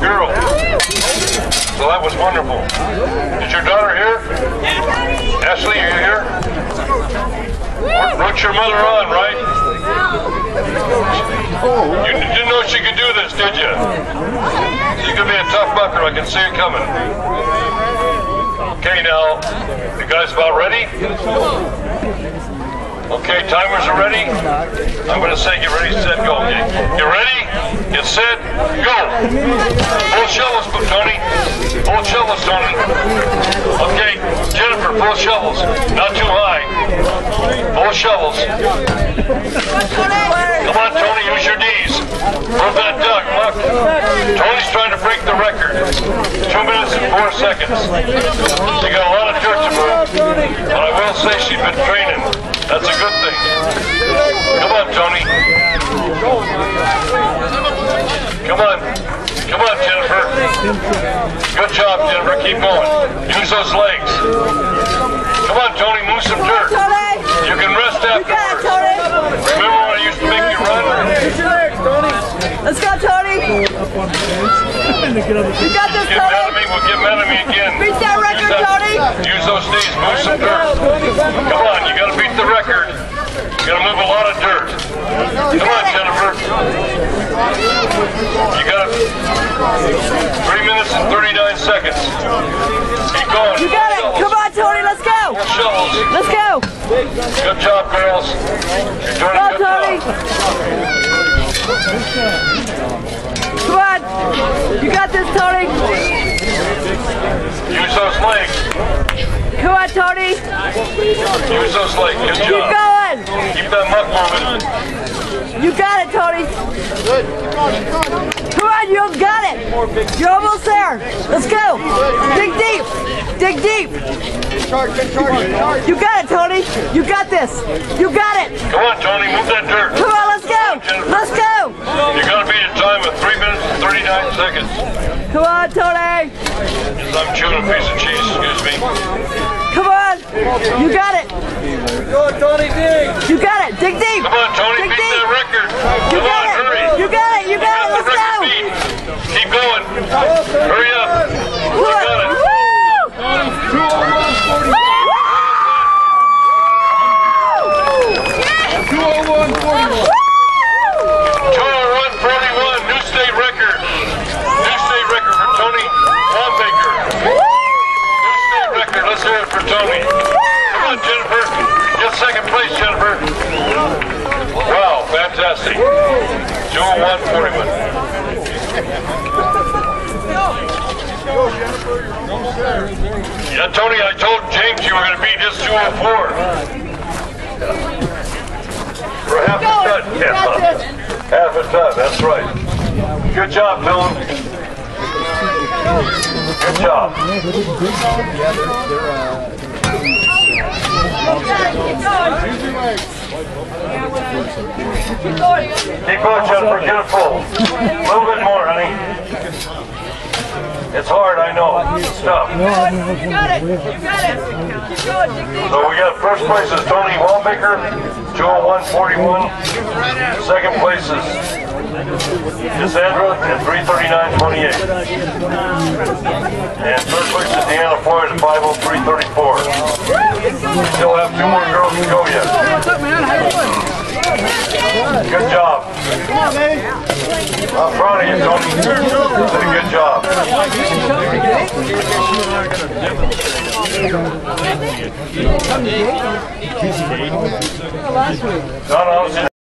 girl. So that was wonderful. Is your daughter here? Ashley, are you here? Wrote your mother on, right? You didn't know she could do this, did you? She's going to be a tough bucker. I can see it coming. Okay, now, you guys about ready? Okay, timers are ready. I'm going to say get ready, set, go. Okay. You ready? Get set, go. Full shovels, Tony. Full shovels, Tony. Okay, Jennifer, full shovels. Not too high. Full shovels. Come on, Tony, use your knees. Move that duck, look. Tony's trying to break the record. 2 minutes and 4 seconds. She got a lot of dirt to move, but I will say she's been training. That's a good thing. Come on, Tony. Come on. Come on, Jennifer. Good job, Jennifer. Keep going. Use those legs. Come on, Tony. Move some dirt. You can rest afterwards. Remember when I used to make you run? Let's go, Tony. You got this, Tony. We'll get mad at me again. Beat that record, Tony. Use those knees. Move some dirt. Come on. You got to beat the record. You got to move a lot of dirt. Come on, Jennifer. You got 3 minutes and 39 seconds. Keep going. You got it. Come on, Tony. Let's go. Full shovels. Let's go. Good job, girls. You're doing a good Tony. job. Come on. You got this, Tony. Use those legs. Come on, Tony. Use those legs. Good job. Keep going. Keep that muck moving. You got it, Tony. Come on, you got it. You're almost there. Let's go. Dig deep. Dig deep. You got it, Tony. You got this. You got it. Come on, Tony. Move that dirt. Come on, let's go. Let's go. You're going to beat a time of 3 minutes and 39 seconds. Come on, Tony. I'm chewing a piece of cheese. Excuse me. Come on. You got it. Go, Tony, dig. You got it. Dig deep. Come on, Tony. Dig Beat deep. that record. You Come got on, it. hurry. You got it. You got it. Let's go. Keep going. Hurry up. You got it. Woo! 201.41, new state record. New state record for Tony Wambaker. New state record. Let's hear it for Tony. Come on, Jennifer. Get second place, Jennifer. Wow, fantastic. 201.41. Yeah, Tony, I told James you were going to beat this 204. For half a ton. Half a ton, that's right. Good job, Dylan. Good job. Keep going, Jennifer. Get it full. Move it more, honey. It's hard, I know. It's tough. You got it. You got it. Keep going. Dig deep. So we got first place is Tony Wambaker, 201.41. Second place is Cassandra at 339.28. And third place is Deanna Floyd at 503.34. We still have 2 more girls to go yet. Good job. Come on, man. I'm proud of you, Tony. You did a good job. No, no,